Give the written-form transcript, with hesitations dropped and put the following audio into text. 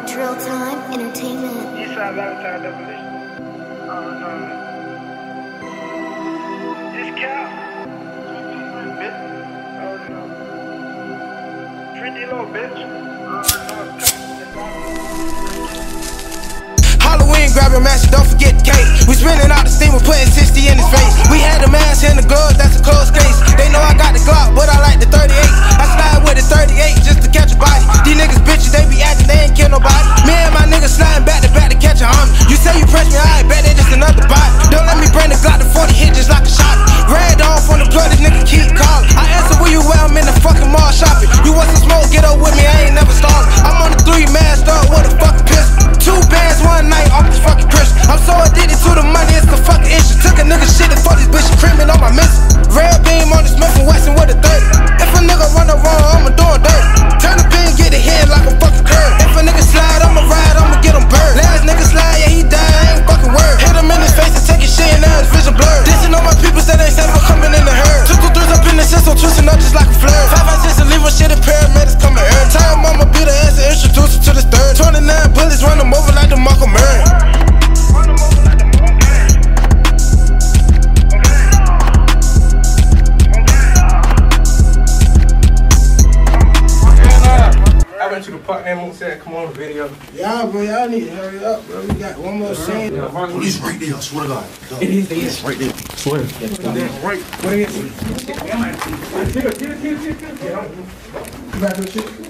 Drill Time Entertainment. Eastside Valentine Demolition. No. It's Cap. Oh no. 3D low, bitch. Halloween, grab your mask, don't forget the cake. We spinning out the steam, we're putting 60 in his face. We had the mask and the gloves, that's a closed case. They know I got the Glock, but I like the 38. I slide with the 38 just to catch a body. These niggas bitches, they be acting, they ain't kill nobody. Me and my niggas sliding back to catch a homie. You say you press me, I bet they just another body. Don't let me bring the Glock to 40, hit just like a shot. Red off on the blood, this nigga keep calling. I answer where you at, I'm in the fucking mall shopping. You want some smoke, get up with me, I ain't never stalling. I'm on the 3 masked up with a fucking pistol. 2 bands one night off this fucking Christian. I'm so addicted to the money, it's the fucking issue. Took a nigga shit and fuck this bitch crimin' on my missile. Red beam on the Smith & Wesson with a 30. If a nigga run the wrong, I'ma do him dirty. Turn the pin, get a hit like a fucking curve. If a nigga slide, I'ma ride, I'ma get him bird. Last nigga slide, yeah he died, I ain't fucking word. Hit him in his face and take his shit and now his vision blurred. Dissing on my people, said they safe for coming in the herd. 2 2 3s up in the system, twisting up just like a flirt. 5 5 6 and leave a shit and paramedics coming early. Time I'ma be the answer, introduce her to the third. 29 bullets, run them over like the Marco Murray. To the park and said, come on, video. Yeah, bro, y'all need to hurry up, bro. We got one more scene. He's right there, I swear to God. It is. Right there. I swear. Right. What is it? You back to the shit?